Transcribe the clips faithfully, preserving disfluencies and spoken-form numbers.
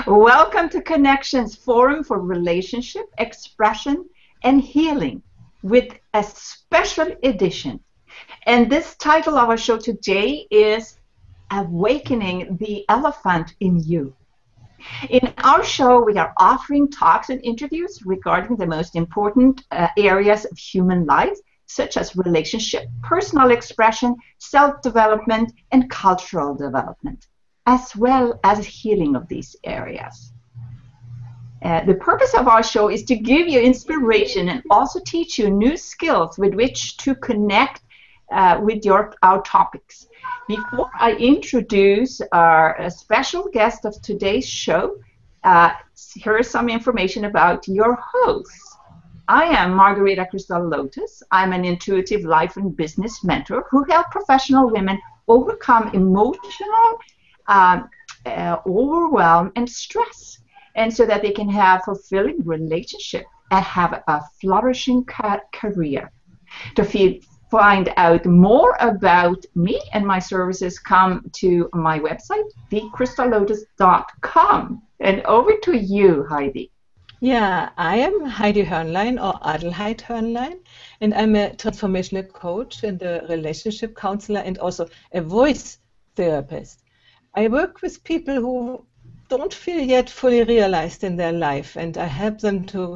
Welcome to Connections Forum for Relationship, Expression, and Healing with a special edition. And this title of our show today is Awakening the Elephant in You. In our show, we are offering talks and interviews regarding the most important uh, areas of human life, such as relationship, personal expression, self-development, and cultural development, as well as healing of these areas. Uh, the purpose of our show is to give you inspiration and also teach you new skills with which to connect uh, with your our topics. Before I introduce our uh, special guest of today's show, uh, here is some information about your host. I am Margarita Crystal Lotus. I'm an intuitive life and business mentor who helps professional women overcome emotional um, uh, overwhelm and stress, and so that they can have fulfilling relationship and have a flourishing ca career. To feel, find out more about me and my services, come to my website, the crystal lotus dot com. And over to you, Heidi. Yeah, I am Heidi Hörnlein, or Adelheid Hörnlein, and I'm a transformational coach and a relationship counselor and also a voice therapist. I work with people who don't feel yet fully realized in their life, and I help them to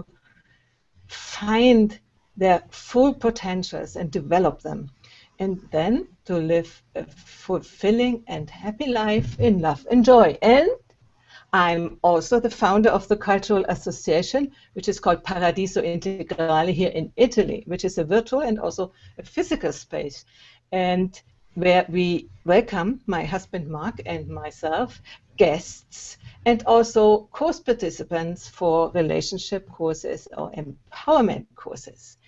find their full potentials and develop them, and then to live a fulfilling and happy life in love and joy. And I'm also the founder of the cultural association, which is called Paradiso Integrale here in Italy, which is a virtual and also a physical space, and where we welcome my husband Mark and myself, guests, and also course participants for relationship courses or empowerment courses.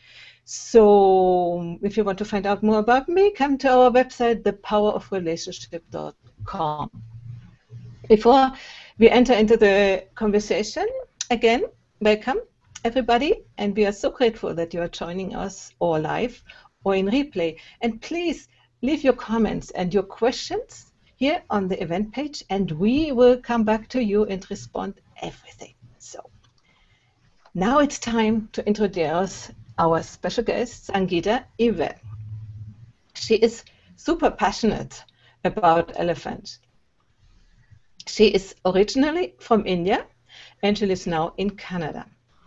So if you want to find out more about me, come to our website, the power of relationship dot com. Before we enter into the conversation, again, welcome everybody, and we are so grateful that you are joining us or live or in replay. And please leave your comments and your questions here on the event page, and we will come back to you and respond everything. So now it's time to introduce our special guest, Sangita Iyer. She is super passionate about elephants. She is originally from India, and she lives now in Canada.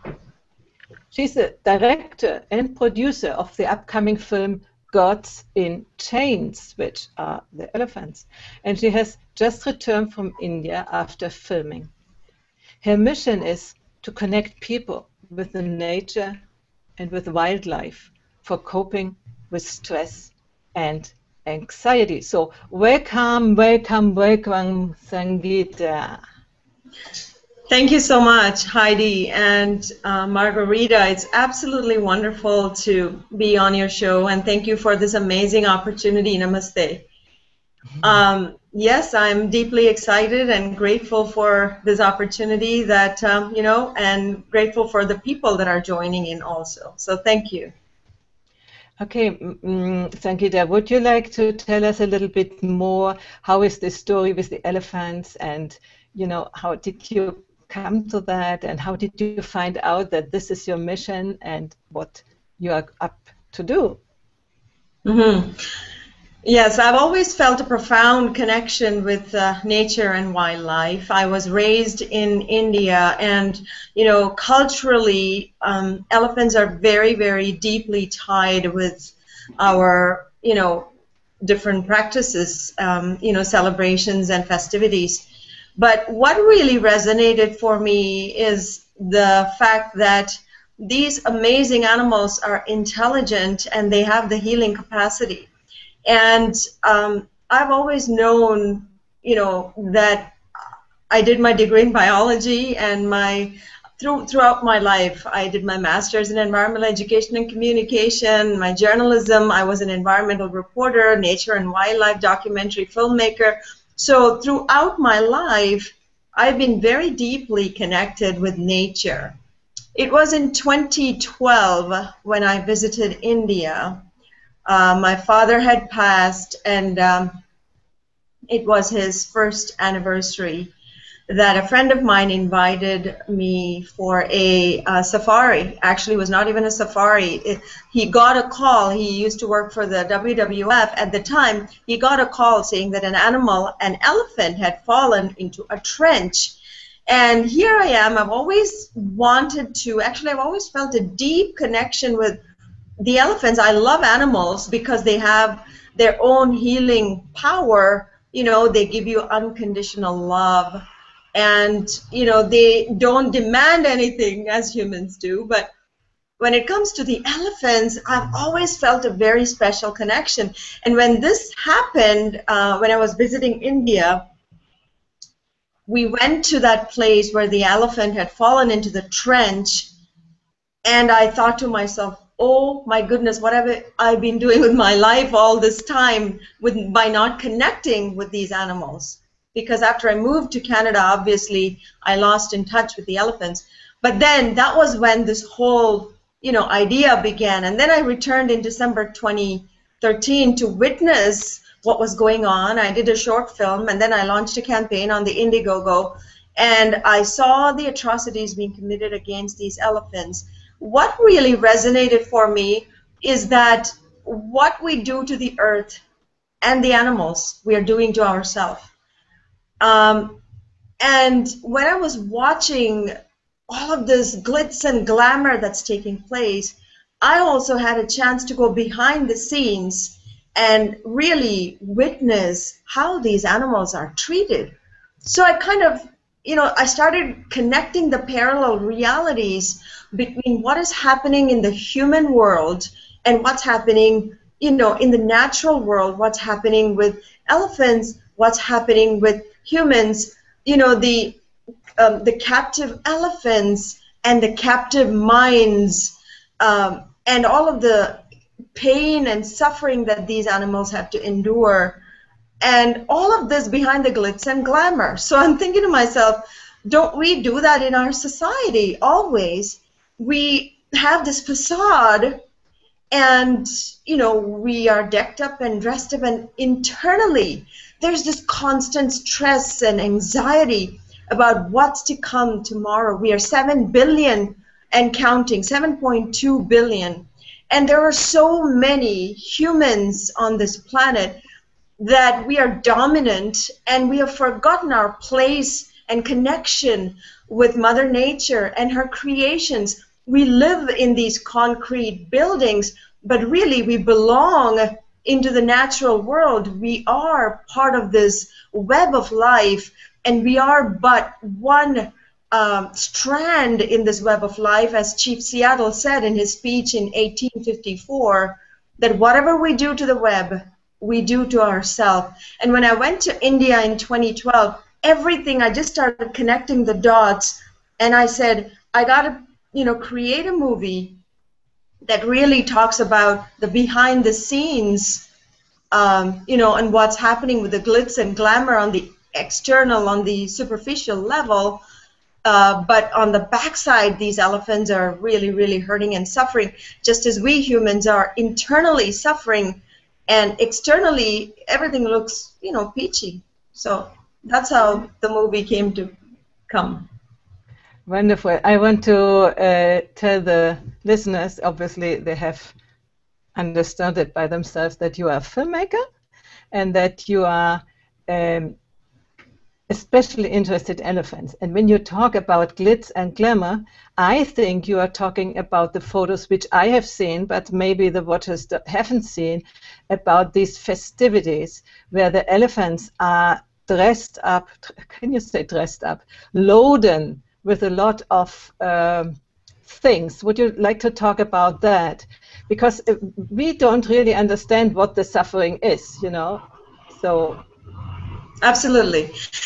She's the director and producer of the upcoming film Gods in Chains, which are the elephants, and she has just returned from India after filming. Her mission is to connect people with the nature and with wildlife for coping with stress and anxiety. So welcome, welcome, welcome, Sangita. Thank you so much, Heidi and uh, Margarita. It's absolutely wonderful to be on your show, and thank you for this amazing opportunity. Namaste. Um, yes, I'm deeply excited and grateful for this opportunity that, um, you know, and grateful for the people that are joining in also. So thank you. Okay, um, Sangita, would you like to tell us a little bit more? How is the story with the elephants, and, you know, how did you come to that, and how did you find out that this is your mission and what you are up to do? Mm-hmm. Yes, I've always felt a profound connection with uh, nature and wildlife. I was raised in India, and, you know, culturally, um, elephants are very, very deeply tied with our, you know, different practices, um, you know, celebrations and festivities. But what really resonated for me is the fact that these amazing animals are intelligent and they have the healing capacity. And um, I've always known, you know, that I did my degree in biology, and my through, throughout my life, I did my master's in environmental education and communication, my journalism. I was an environmental reporter, nature and wildlife documentary filmmaker. So throughout my life, I've been very deeply connected with nature. It was in twenty twelve when I visited India. Uh, my father had passed, and um, it was his first anniversary. that a friend of mine invited me for a uh, safari. Actually, it was not even a safari. It, he got a call. He used to work for the W W F at the time. He got a call saying that an animal, an elephant, had fallen into a trench. And here I am. I've always wanted to, actually, I've always felt a deep connection with the elephants. I love animals because they have their own healing power. You know, they give you unconditional love. And, you know, they don't demand anything as humans do. But when it comes to the elephants, I've always felt a very special connection. And when this happened, uh, when I was visiting India, we went to that place where the elephant had fallen into the trench. And I thought to myself, oh my goodness, what have I been doing with my life all this time with, by not connecting with these animals? Because after I moved to Canada, obviously, I lost in touch with the elephants. But then that was when this whole, you know, idea began. And then I returned in December twenty thirteen to witness what was going on. I did a short film, and then I launched a campaign on the Indiegogo, and I saw the atrocities being committed against these elephants. What really resonated for me is that what we do to the earth and the animals, we are doing to ourselves. Um, and when I was watching all of this glitz and glamour that's taking place, I also had a chance to go behind the scenes and really witness how these animals are treated. So I kind of, you know, I started connecting the parallel realities between what is happening in the human world and what's happening, you know, in the natural world, what's happening with elephants, what's happening with humans, you know, the um, the captive elephants and the captive minds, um, and all of the pain and suffering that these animals have to endure, and all of this behind the glitz and glamour. So I'm thinking to myself, don't we do that in our society always? We have this facade, and, you know, we are decked up and dressed up, and internally there's this constant stress and anxiety about what's to come tomorrow. We are seven billion and counting, seven point two billion. And there are so many humans on this planet that we are dominant, and we have forgotten our place and connection with Mother Nature and her creations. We live in these concrete buildings, but really we belong into the natural world. We are part of this web of life, and we are but one um, strand in this web of life, as Chief Seattle said in his speech in eighteen fifty-four, that whatever we do to the web, we do to ourselves. And when I went to India in twenty twelve, everything, I just started connecting the dots, and I said, I got to, you know, create a movie that really talks about the behind the scenes, um, you know, and what's happening with the glitz and glamour on the external, on the superficial level, uh, but on the backside, these elephants are really, really hurting and suffering, just as we humans are internally suffering, and externally everything looks, you know, peachy. So that's how the movie came to come. Wonderful. I want to uh, tell the listeners, obviously they have understood it by themselves, that you are a filmmaker and that you are um, especially interested in elephants. And when you talk about glitz and glamour, I think you are talking about the photos which I have seen, but maybe the watchers haven't seen, about these festivities where the elephants are dressed up, can you say dressed up, loaded with a lot of um, things. Would you like to talk about that? Because we don't really understand what the suffering is, you know. So, absolutely.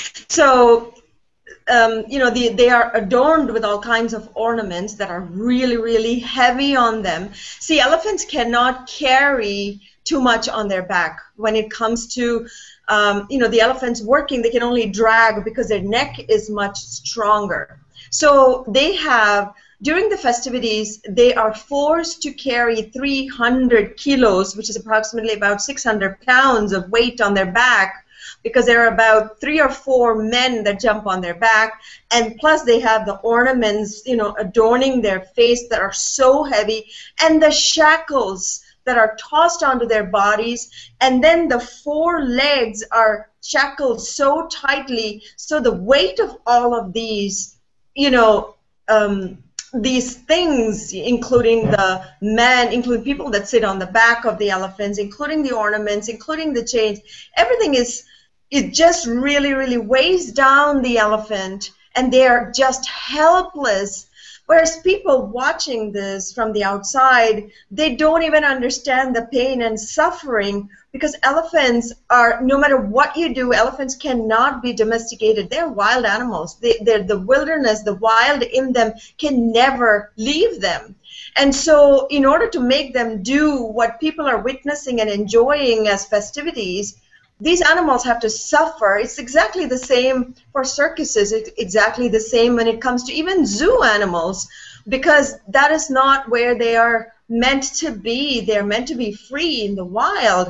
So, um, you know, the, they are adorned with all kinds of ornaments that are really, really heavy on them. See, elephants cannot carry too much on their back. When it comes to, um, you know, the elephants working, they can only drag because their neck is much stronger. So they have, during the festivities, they are forced to carry three hundred kilos, which is approximately about six hundred pounds of weight on their back, because there are about three or four men that jump on their back, and plus they have the ornaments, you know, adorning their face that are so heavy, and the shackles that are tossed onto their bodies, and then the four legs are shackled so tightly, so the weight of all of these, you know, um, these things, including the men, including people that sit on the back of the elephants, including the ornaments, including the chains, everything is, it just really, really weighs down the elephant, and they're just helpless. Whereas people watching this from the outside, they don't even understand the pain and suffering, because elephants are, no matter what you do, elephants cannot be domesticated. They're wild animals. They, they're the wilderness, the wild in them can never leave them. And so in order to make them do what people are witnessing and enjoying as festivities, these animals have to suffer. It's exactly the same for circuses. It's exactly the same when it comes to even zoo animals, because that is not where they are meant to be. They're meant to be free in the wild.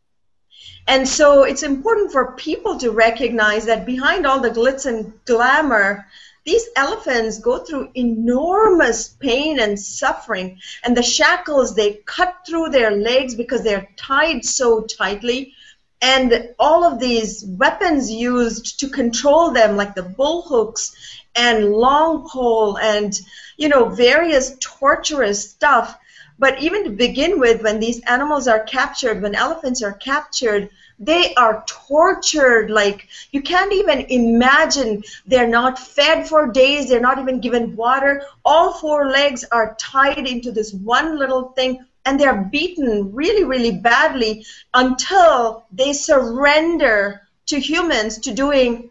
And so it's important for people to recognize that behind all the glitz and glamour, these elephants go through enormous pain and suffering. And the shackles, they cut through their legs because they're tied so tightly. And all of these weapons used to control them, like the bull hooks and long pole and, you know, various torturous stuff. But even to begin with, when these animals are captured, when elephants are captured, they are tortured like you can't even imagine. They're not fed for days. They're not even given water. All four legs are tied into this one little thing, and they're beaten really, really badly until they surrender to humans, to doing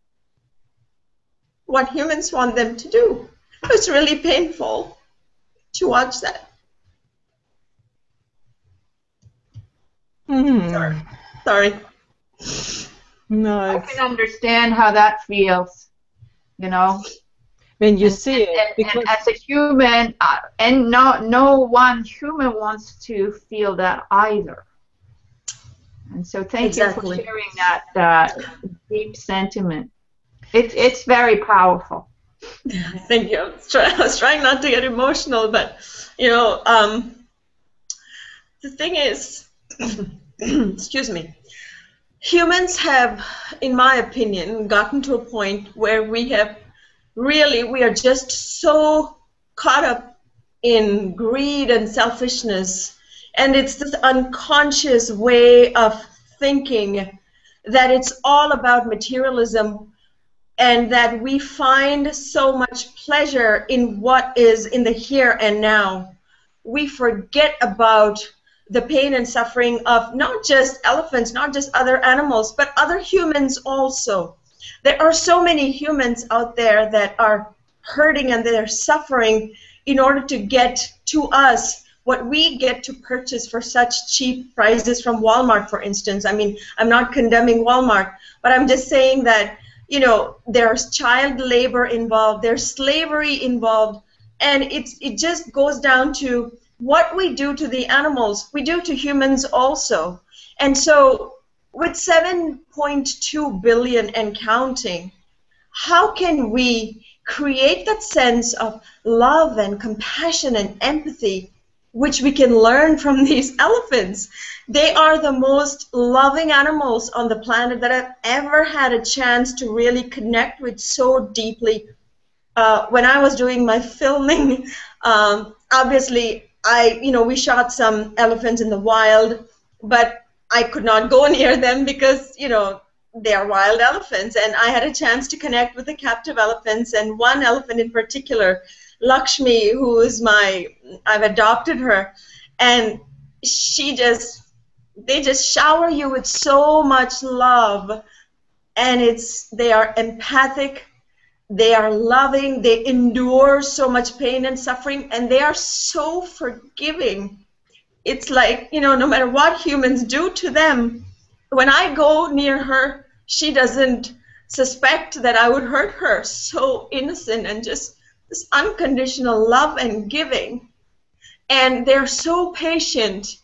what humans want them to do. It's really painful to watch that. Mm. Sorry. Sorry. No, I it's, can understand how that feels, you know. when you And, see it, and, because and as a human, uh, and no, no one human wants to feel that either. And so thank Exactly. you for sharing that uh, deep sentiment. It's it's very powerful. Thank you. I was, try, I was trying not to get emotional, but, you know, um, the thing is, excuse me, humans have, in my opinion, gotten to a point where we have really, we are just so caught up in greed and selfishness, and it's this unconscious way of thinking that it's all about materialism, and that we find so much pleasure in what is in the here and now. We forget about the pain and suffering of not just elephants, not just other animals, but other humans also. There are so many humans out there that are hurting and they're suffering in order to get to us what we get to purchase for such cheap prices from Walmart, for instance. I mean, I'm not condemning Walmart, but I'm just saying that, you know, there's child labor involved, there's slavery involved, and it's, it just goes down to what we do to the animals, we do to humans also. And so with seven point two billion and counting, how can we create that sense of love and compassion and empathy, which we can learn from these elephants? They are the most loving animals on the planet that I've ever had a chance to really connect with so deeply. Uh, when I was doing my filming, um, obviously, I, you know, we shot some elephants in the wild, but I could not go near them because, you know, they are wild elephants. And I had a chance to connect with the captive elephants, and one elephant in particular, Lakshmi, who is my, I've adopted her, and she just, they just shower you with so much love, and it's, they are empathic, they are loving, they endure so much pain and suffering, and they are so forgiving. It's like, you know, no matter what humans do to them, when I go near her, she doesn't suspect that I would hurt her. So innocent and just this unconditional love and giving. And they're so patient.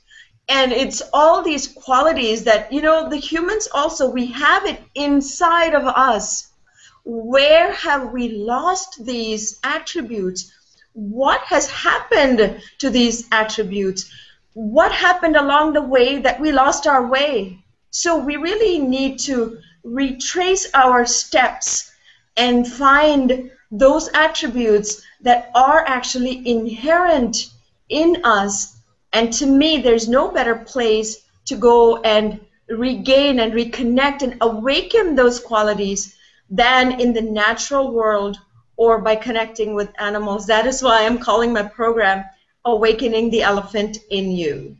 And it's all these qualities that, you know, the humans also, we have it inside of us. Where have we lost these attributes? What has happened to these attributes? What happened along the way that we lost our way? So we really need to retrace our steps and find those attributes that are actually inherent in us. And to me, there's no better place to go and regain and reconnect and awaken those qualities than in the natural world or by connecting with animals. That is why I'm calling my program Awakening the Elephant in You.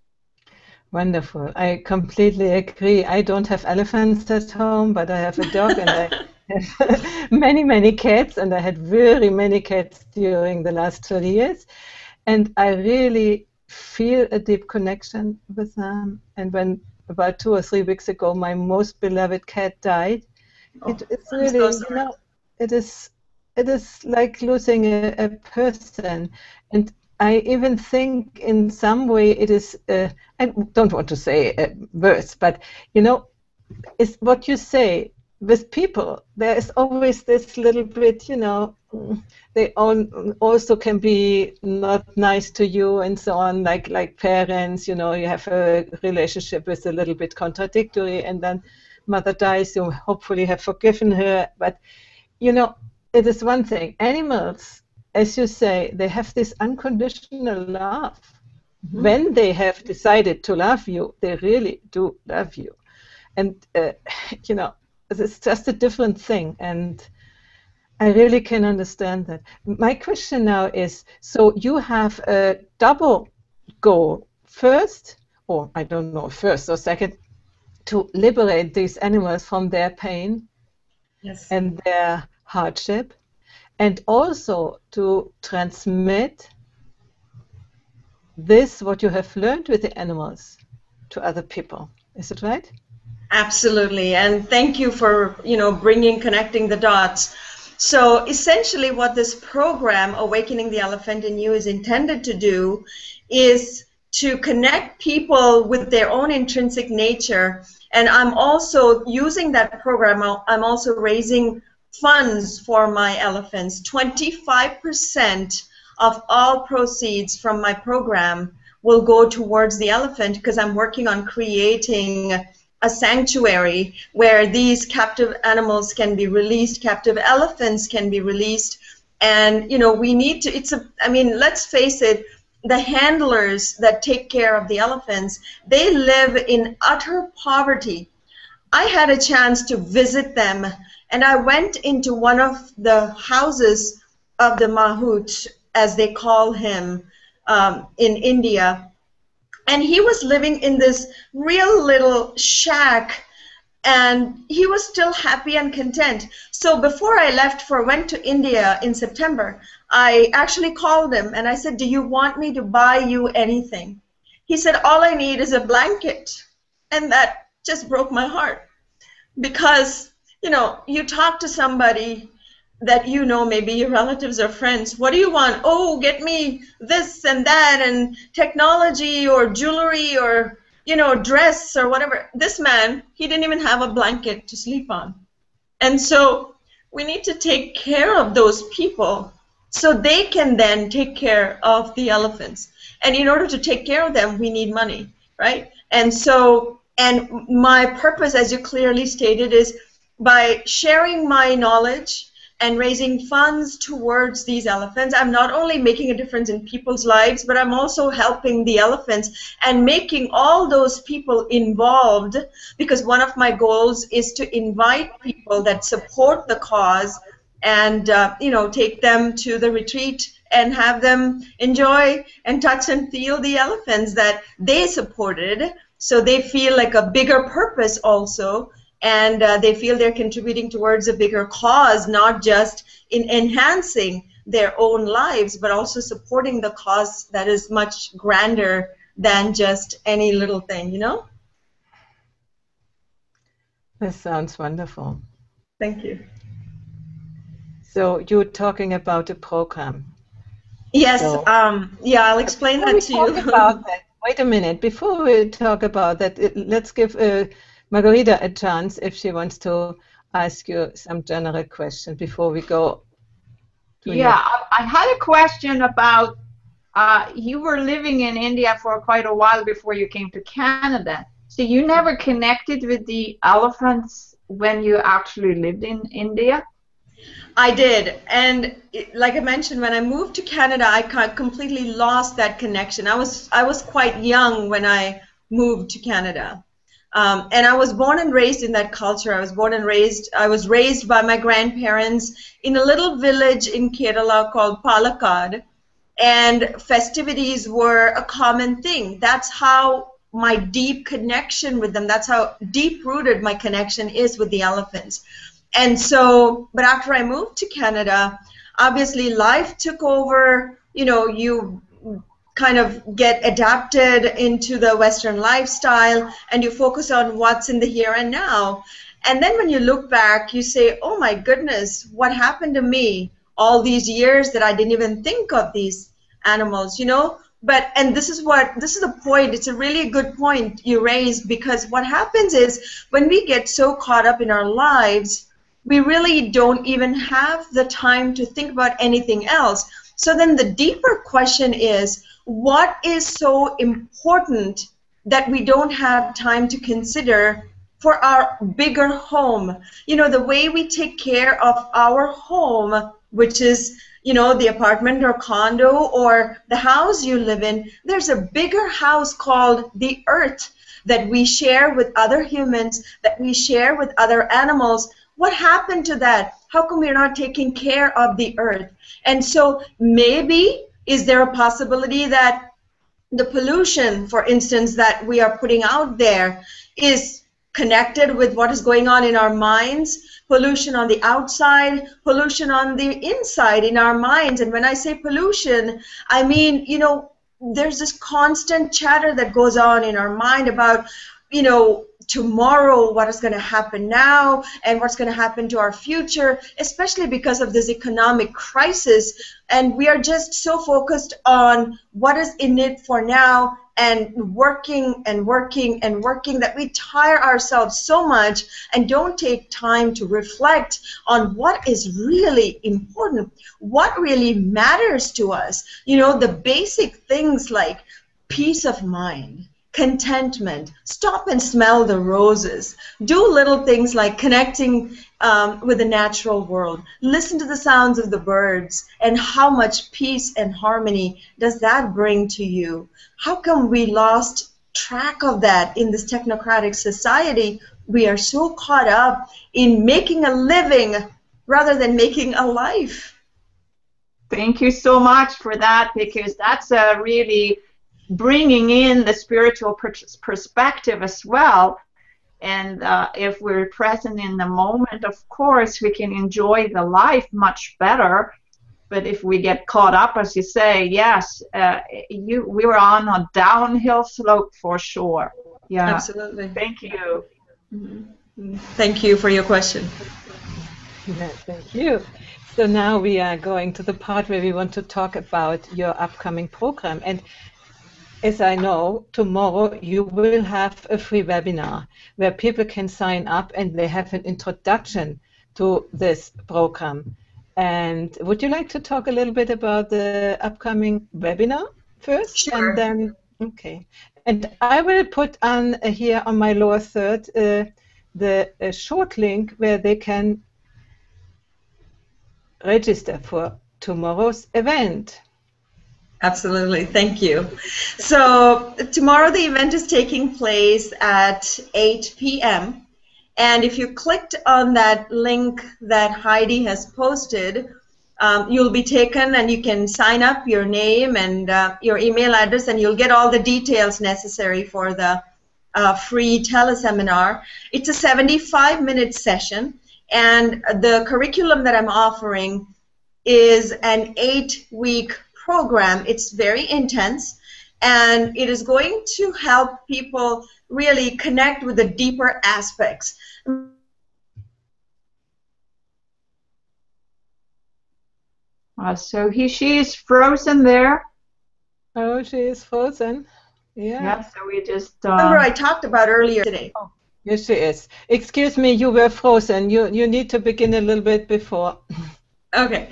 Wonderful. I completely agree. I don't have elephants at home, but I have a dog and I have many, many cats, and I had very many cats during the last thirty years. And I really feel a deep connection with them. And when about two or three weeks ago my most beloved cat died, Oh, it, it's I'm really, so you know, it is it is like losing a, a person. And I even think in some way it is, uh, I don't want to say uh, worse, but, you know, it's what you say. With people, there is always this little bit, you know, they all also can be not nice to you and so on, like like parents, you know, you have a relationship with a little bit contradictory, and then mother dies, you hopefully have forgiven her. But, you know, it is one thing. Animals, as you say, they have this unconditional love. Mm-hmm. When they have decided to love you, they really do love you. And, uh, you know, it's just a different thing, and I really can understand that. My question now is, so you have a double goal. First, or I don't know, first or second, to liberate these animals from their pain, yes, and their hardship, and also to transmit this, what you have learned with the animals, to other people. Is it right? Absolutely, and thank you for, you know, bringing, connecting the dots. So essentially what this program, Awakening the Elephant in You, is intended to do is to connect people with their own intrinsic nature. And I'm also using that program, I'm also raising funds for my elephants. twenty-five percent of all proceeds from my program will go towards the elephant, because I'm working on creating a sanctuary where these captive animals can be released, captive elephants can be released. And, you know, we need to, it's a, I mean, let's face it, the handlers that take care of the elephants, they live in utter poverty. I had a chance to visit them, and I went into one of the houses of the Mahout, as they call him, um, in India. And he was living in this real little shack, and he was still happy and content. So before I left for went to India in September, I actually called him and I said, do you want me to buy you anything? He said, all I need is a blanket. And that just broke my heart, because, you know, you talk to somebody that you know, maybe your relatives or friends, what do you want? Oh, get me this and that, and technology or jewelry or, you know, dress or whatever. This man, he didn't even have a blanket to sleep on. And so we need to take care of those people so they can then take care of the elephants. And in order to take care of them, we need money, right? And so, and my purpose, as you clearly stated, is by sharing my knowledge and raising funds towards these elephants, I'm not only making a difference in people's lives, but I'm also helping the elephants and making all those people involved, because one of my goals is to invite people that support the cause and, uh, you know, take them to the retreat and have them enjoy and touch and feel the elephants that they supported, so they feel like a bigger purpose also. And uh, they feel they're contributing towards a bigger cause, not just in enhancing their own lives, but also supporting the cause that is much grander than just any little thing, you know? That sounds wonderful. Thank you. So you're talking about a program. Yes, so, um, yeah, I'll explain that to you. About that, Wait a minute. Before we talk about that, it, let's give uh, Margarita a chance if she wants to ask you some general question before we go to Yeah, your... I, I had a question about uh, you were living in India for quite a while before you came to Canada. So you never connected with the elephants when you actually lived in India? I did, and it, like I mentioned, when I moved to Canada, I ca- completely lost that connection. I was I was quite young when I moved to Canada, um, and I was born and raised in that culture. I was born and raised. I was raised by my grandparents in a little village in Kerala called Palakkad, and festivities were a common thing. That's how my deep connection with them. That's how deep rooted my connection is with the elephants. And so, but after I moved to Canada, obviously life took over. You know, you kind of get adapted into the Western lifestyle and you focus on what's in the here and now. And then when you look back, you say, oh my goodness, what happened to me all these years that I didn't even think of these animals, you know? But, and this is what, this is the point, it's a really good point you raised, because what happens is when we get so caught up in our lives, we really don't even have the time to think about anything else. So then the deeper question is, what is so important that we don't have time to consider for our bigger home? You know, the way we take care of our home, which is, you know, the apartment or condo or the house you live in, there's a bigger house called the earth that we share with other humans, that we share with other animals. What happened to that? How come we're not taking care of the earth? And so maybe, is there a possibility that the pollution, for instance, that we are putting out there is connected with what is going on in our minds? Pollution on the outside, pollution on the inside in our minds. And when I say pollution, I mean, you know, there's this constant chatter that goes on in our mind about, you know, tomorrow, what is going to happen now, and what's going to happen to our future, especially because of this economic crisis. And we are just so focused on what is in it for now and working and working and working that we tire ourselves so much and don't take time to reflect on what is really important, what really matters to us. You know, the basic things like peace of mind, contentment, stop and smell the roses, do little things like connecting um, with the natural world, listen to the sounds of the birds, and how much peace and harmony does that bring to you? How come we lost track of that in this technocratic society? We are so caught up in making a living rather than making a life. Thank you so much for that, because that's a really bringing in the spiritual perspective as well. And uh, if we're present in the moment, of course, we can enjoy the life much better. But if we get caught up, as you say, yes, uh, you we were on a downhill slope for sure. Yeah. Absolutely. Thank you. Mm-hmm. Thank you for your question. Yeah, thank you. So now we are going to the part where we want to talk about your upcoming program. And as I know, tomorrow you will have a free webinar where people can sign up and they have an introduction to this program. And would you like to talk a little bit about the upcoming webinar first? Sure. And then, okay. And I will put on uh, here on my lower third uh, the uh, short link where they can register for tomorrow's event. Absolutely, thank you. So tomorrow the event is taking place at eight p m And if you clicked on that link that Heidi has posted, um, you'll be taken and you can sign up your name and uh, your email address, and you'll get all the details necessary for the uh, free teleseminar. It's a seventy-five minute session, and the curriculum that I'm offering is an eight-week program. It's very intense, and it is going to help people really connect with the deeper aspects. Uh, so he, she is frozen there. Oh, she is frozen. Yeah. Yeah, so we just. Remember, Uh, I talked about earlier today. Oh, yes, she is. Excuse me, you were frozen. You you need to begin a little bit before. Okay,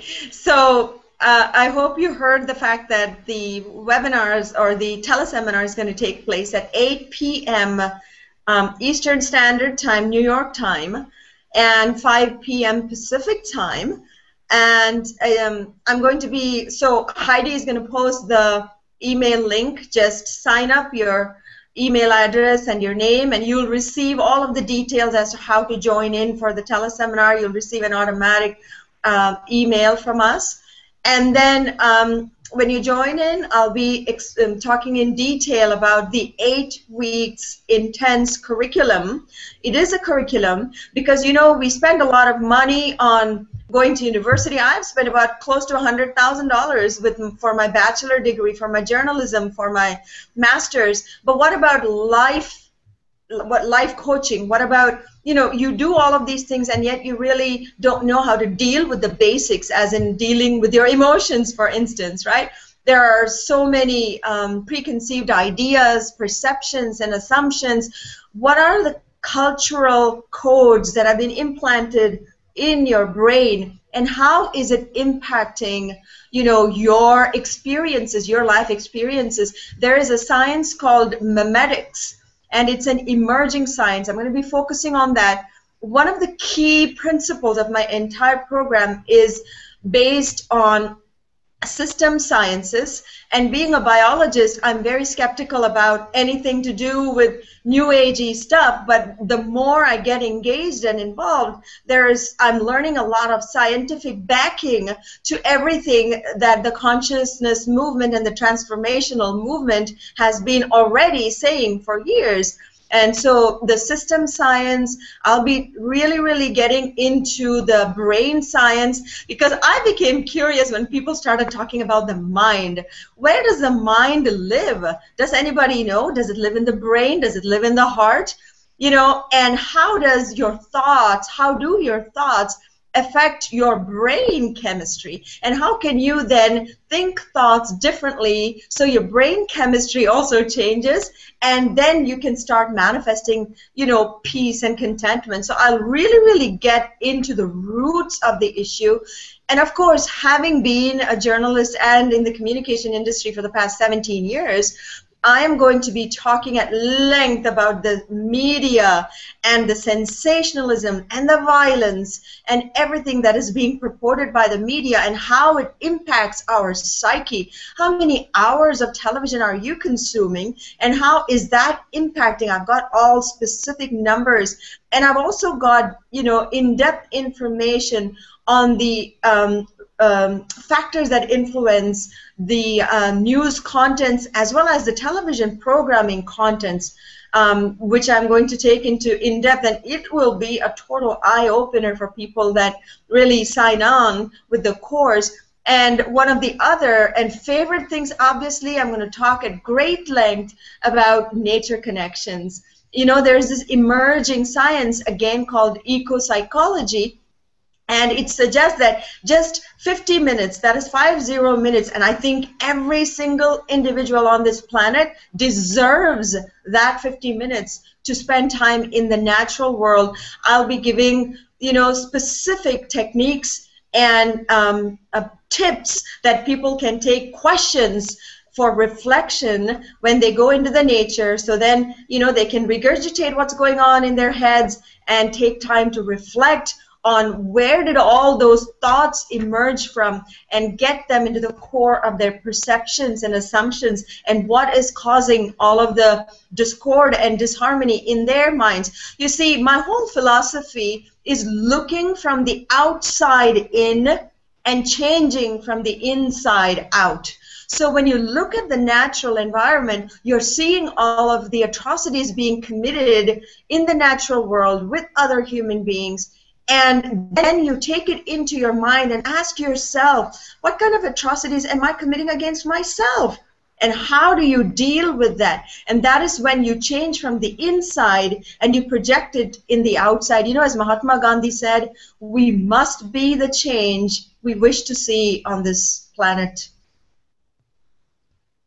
so uh, I hope you heard the fact that the webinars or the teleseminar is going to take place at eight p m Um, Eastern Standard Time, New York time, and five p m Pacific time. And um, I'm going to be, so Heidi is going to post the email link. Just sign up your email address and your name, and you'll receive all of the details as to how to join in for the teleseminar. You'll receive an automatic uh, email from us. And then um, when you join in, I'll be ex um, talking in detail about the eight weeks intense curriculum. It is a curriculum because, you know, we spend a lot of money on going to university. I've spent about close to one hundred thousand dollars with for my bachelor degree, for my journalism, for my master's. But what about life? What life coaching? What about, you know, you do all of these things and yet you really don't know how to deal with the basics, as in dealing with your emotions, for instance, right? There are so many um, preconceived ideas, perceptions, and assumptions. What are the cultural codes that have been implanted in your brain, and how is it impacting, you know, your experiences, your life experiences? There is a science called memetics, and it's an emerging science. I'm going to be focusing on that. One of the key principles of my entire program is based on system sciences, and being a biologist, I'm very skeptical about anything to do with new agey stuff, but the more I get engaged and involved, there's I'm learning a lot of scientific backing to everything that the consciousness movement and the transformational movement has been already saying for years. And so the system science, I'll be really, really getting into the brain science, because I became curious when people started talking about the mind. Where does the mind live? Does anybody know? Does it live in the brain? Does it live in the heart? You know, and how does your thoughts, how do your thoughts affect your brain chemistry, and how can you then think thoughts differently so your brain chemistry also changes, and then you can start manifesting, you know, peace and contentment. So I'll really, really get into the roots of the issue. And of course, having been a journalist and in the communication industry for the past seventeen years, I am going to be talking at length about the media and the sensationalism and the violence and everything that is being purported by the media and how it impacts our psyche. How many hours of television are you consuming, and how is that impacting? I've got all specific numbers, and I've also got, you know, in-depth information on the um, um, factors that influence the uh, news contents as well as the television programming contents, um, which I'm going to take into in-depth, and it will be a total eye-opener for people that really sign on with the course. And one of the other and favorite things, obviously, I'm going to talk at great length about nature connections. You know, there's this emerging science, again, called eco-psychology, and it suggests that just fifty minutes, that is five zero minutes, and I think every single individual on this planet deserves that fifty minutes to spend time in the natural world. I'll be giving, you know, specific techniques and um, uh, tips that people can take, questions for reflection when they go into the nature, so then, you know, they can regurgitate what's going on in their heads and take time to reflect on where did all those thoughts emerge from, and get them into the core of their perceptions and assumptions, and what is causing all of the discord and disharmony in their minds. You see, my whole philosophy is looking from the outside in and changing from the inside out. So when you look at the natural environment, you're seeing all of the atrocities being committed in the natural world with other human beings. And then you take it into your mind and ask yourself, what kind of atrocities am I committing against myself? And how do you deal with that? And that is when you change from the inside and you project it in the outside. You know, as Mahatma Gandhi said, we must be the change we wish to see on this planet.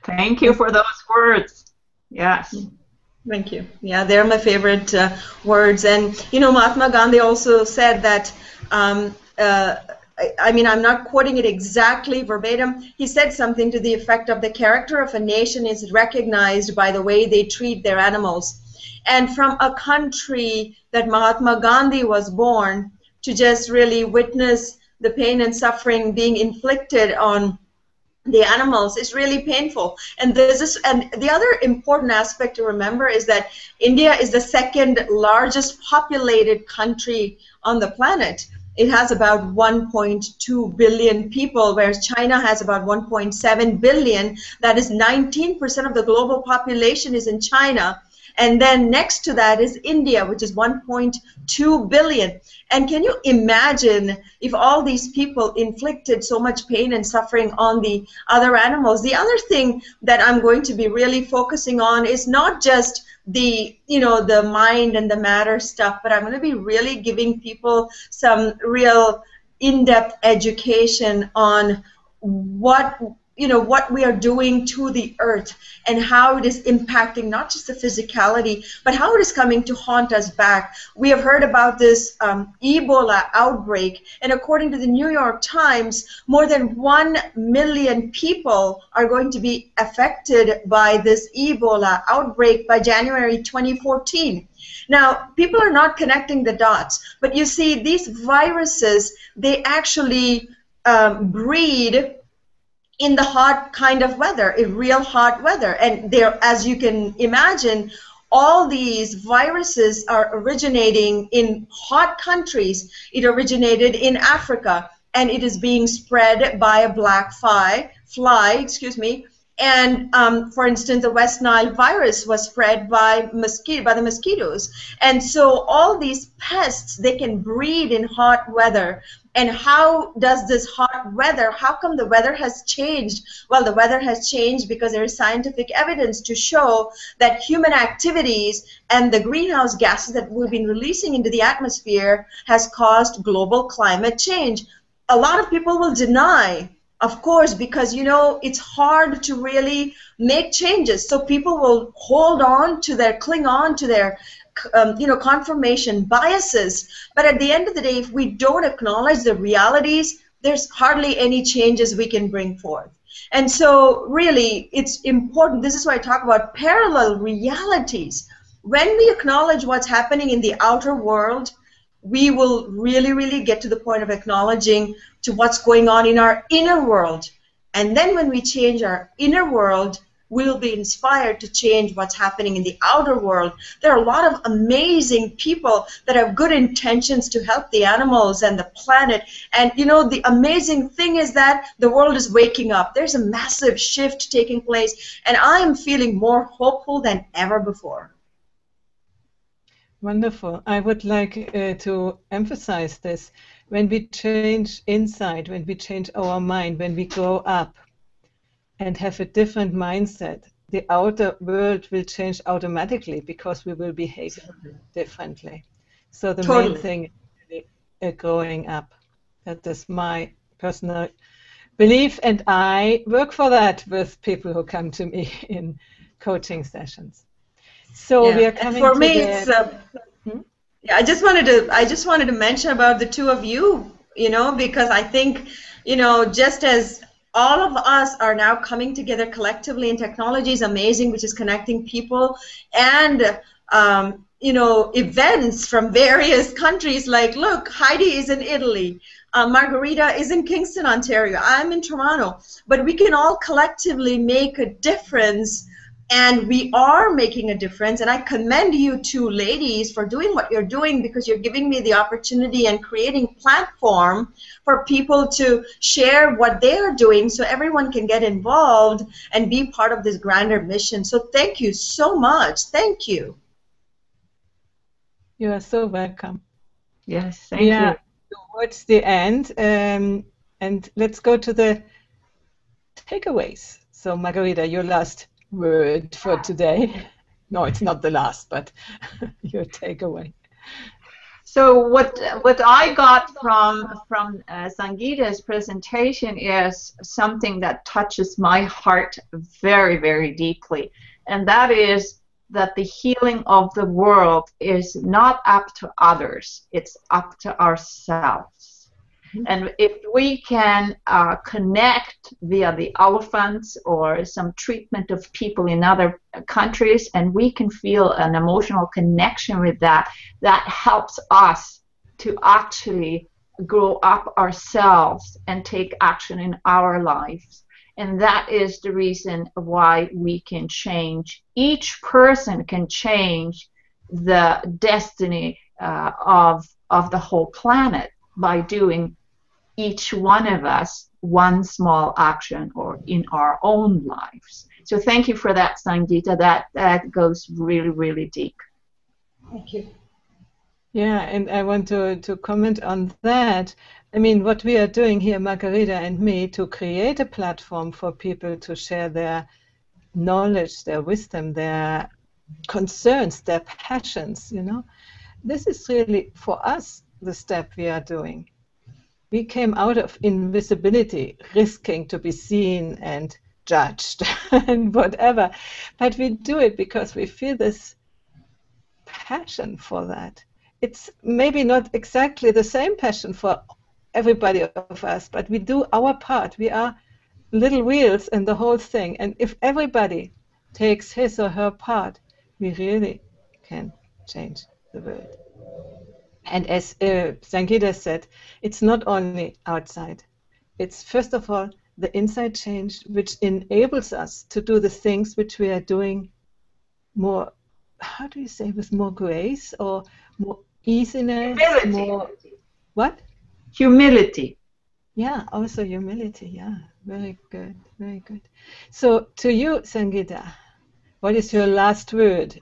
Thank you for those words. Yes. Thank you. Yeah, they're my favorite uh, words. And, you know, Mahatma Gandhi also said that, um, uh, I, I mean, I'm not quoting it exactly verbatim. He said something to the effect of the character of a nation is recognized by the way they treat their animals. And from a country that Mahatma Gandhi was born, to just really witness the pain and suffering being inflicted on the animals is really painful. And there's this, and the other important aspect to remember is that India is the second largest populated country on the planet. It has about one point two billion people, whereas China has about one point seven billion. That is nineteen percent of the global population is in China. And then next to that is India, which is one point two billion. And can you imagine if all these people inflicted so much pain and suffering on the other animals? The other thing that I'm going to be really focusing on is not just the, you know, the mind and the matter stuff, but I'm going to be really giving people some real in-depth education on what, you know, what we are doing to the earth and how it is impacting not just the physicality, but how it is coming to haunt us back. We have heard about this um, Ebola outbreak, and according to the New York Times, more than one million people are going to be affected by this Ebola outbreak by January twenty fourteen. Now, people are not connecting the dots, but you see, these viruses, they actually um, breed in the hot kind of weather, in real hot weather. And there, as you can imagine, all these viruses are originating in hot countries. It originated in Africa, and it is being spread by a black fly, fly, excuse me. And um, for instance, the West Nile virus was spread by mosquito, by the mosquitoes. And so all these pests, they can breed in hot weather. And how does this hot weather, how come the weather has changed? Well, the weather has changed because there is scientific evidence to show that human activities and the greenhouse gases that we've been releasing into the atmosphere has caused global climate change. A lot of people will deny, of course, because, you know, it's hard to really make changes. So people will hold on to their, cling on to their Um, you know, confirmation biases. But at the end of the day, if we don't acknowledge the realities, there's hardly any changes we can bring forth. And so really, it's important. This is why I talk about parallel realities. When we acknowledge what's happening in the outer world, we will really, really get to the point of acknowledging to what's going on in our inner world. And then when we change our inner world, we'll be inspired to change what's happening in the outer world. There are a lot of amazing people that have good intentions to help the animals and the planet. And, you know, the amazing thing is that the world is waking up. There's a massive shift taking place, and I am feeling more hopeful than ever before. Wonderful. I would like uh, to emphasize this. When we change inside, when we change our mind, when we grow up, and have a different mindset, the outer world will change automatically because we will behave differently. So the Totally. main thing is really, uh, growing up. That is my personal belief, and I work for that with people who come to me in coaching sessions. So Yeah. we are coming and for to me, the, it's, uh, hmm? yeah, I just wanted to I just wanted to mention about the two of you, you know, because I think, you know, just as all of us are now coming together collectively, and technology is amazing, which is connecting people and, um, you know, events from various countries. Like, look, Heidi is in Italy. Uh, Margarita is in Kingston, Ontario. I'm in Toronto. But we can all collectively make a difference, and we are making a difference. And I commend you two ladies for doing what you're doing, because you're giving me the opportunity and creating platform for people to share what they are doing so everyone can get involved and be part of this grander mission. So thank you so much. Thank you. You are so welcome. Yes, thank Yeah, you. towards the end, um, and let's go to the takeaways. So Margarita, your last word for today. No, it's not the last, but your takeaway. So what what I got from from uh, Sangita's presentation is something that touches my heart very, very deeply, and that is that the healing of the world is not up to others, it's up to ourselves. And if we can uh, connect via the elephants or some treatment of people in other countries, and we can feel an emotional connection with that, that helps us to actually grow up ourselves and take action in our lives. And that is the reason why we can change. Each person can change the destiny uh, of, of the whole planet by doing each one of us one small action or in our own lives. So thank you for that, Sangita. That that goes really, really deep. Thank you. Yeah, and I want to, to comment on that. I mean, what we are doing here, Margarita and me, to create a platform for people to share their knowledge, their wisdom, their concerns, their passions, you know. This is really, for us, the step we are doing. We came out of invisibility, risking to be seen and judged and whatever. But we do it because we feel this passion for that. It's maybe not exactly the same passion for everybody of us, but we do our part. We are little wheels in the whole thing. And if everybody takes his or her part, we really can change the world. And as uh, Sangita said, it's not only outside. It's first of all the inside change, which enables us to do the things which we are doing more, how do you say, with more grace or more easiness? Humility. More, what? Humility. Yeah, also humility. Yeah, very good, very good. So to you, Sangita, what is your last word?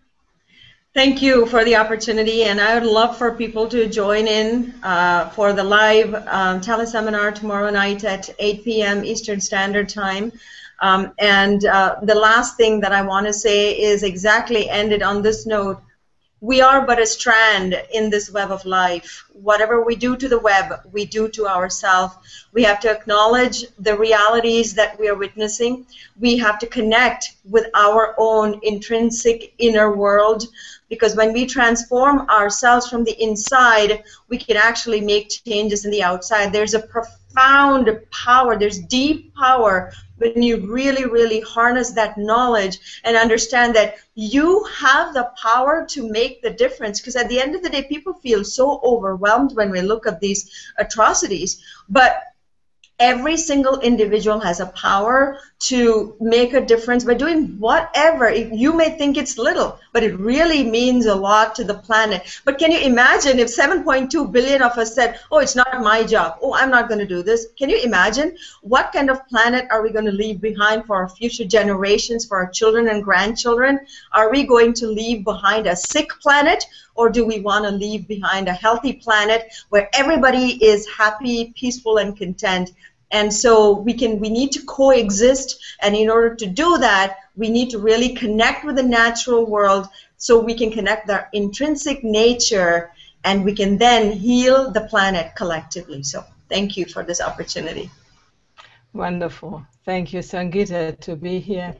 Thank you for the opportunity, and I would love for people to join in uh, for the live um, teleseminar tomorrow night at eight p m Eastern Standard Time. Um, and uh, the last thing that I want to say is exactly ended on this note. We are but a strand in this web of life. Whatever we do to the web, we do to ourselves. We have to acknowledge the realities that we are witnessing. We have to connect with our own intrinsic inner world, because when we transform ourselves from the inside, we can actually make changes in the outside. There's a profound power, there's deep power when you really, really harness that knowledge and understand that you have the power to make the difference. Because at the end of the day, people feel so overwhelmed when we look at these atrocities. But every single individual has a power to make a difference by doing whatever. You may think it's little, but it really means a lot to the planet. But can you imagine if seven point two billion of us said, oh, it's not my job, oh, I'm not going to do this? Can you imagine what kind of planet are we going to leave behind for our future generations, for our children and grandchildren? Are we going to leave behind a sick planet, or do we want to leave behind a healthy planet where everybody is happy, peaceful, and content? And so we can, we need to coexist, and in order to do that, we need to really connect with the natural world so we can connect our intrinsic nature, and we can then heal the planet collectively. So thank you for this opportunity. Wonderful. Thank you, Sangita, to be here.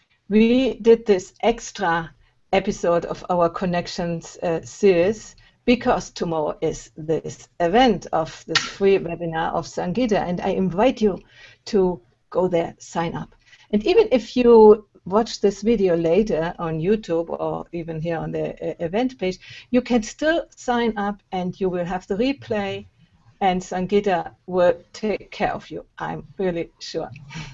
We did this extra episode of our Connections uh, series because tomorrow is this event of this free webinar of Sangita, and I invite you to go there, sign up. And even if you watch this video later on YouTube or even here on the uh, event page, you can still sign up and you will have the replay, and Sangita will take care of you, I'm really sure.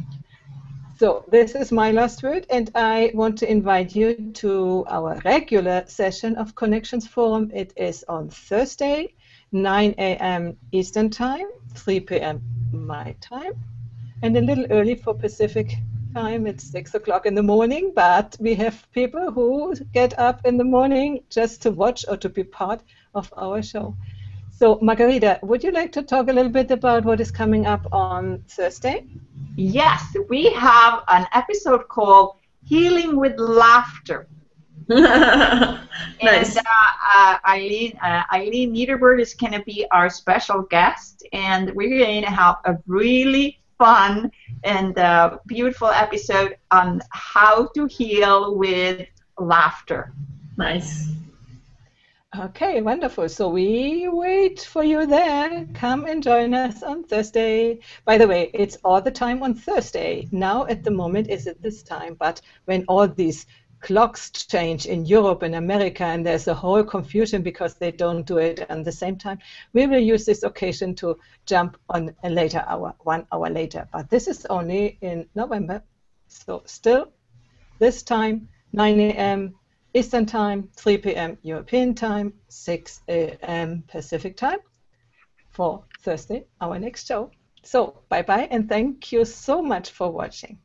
So this is my last word, and I want to invite you to our regular session of Connections Forum. It is on Thursday, nine A M Eastern Time, three P M my time, and a little early for Pacific time. It's six o'clock in the morning, but we have people who get up in the morning just to watch or to be part of our show. So Margarita, would you like to talk a little bit about what is coming up on Thursday? Yes, we have an episode called Healing with Laughter. Nice. And uh, uh, Eileen, uh, Eileen Niederberg is going to be our special guest, and we're going to have a really fun and uh, beautiful episode on how to heal with laughter. Nice. Okay, wonderful. So we wait for you there. Come and join us on Thursday. By the way, it's all the time on Thursday. Now at the moment is at this time, but when all these clocks change in Europe and America and there's a whole confusion because they don't do it at the same time, we will use this occasion to jump on a later hour, one hour later. But this is only in November. So still this time, nine A M Eastern Time, three P M European Time, six A M Pacific Time for Thursday, our next show. So bye-bye and thank you so much for watching.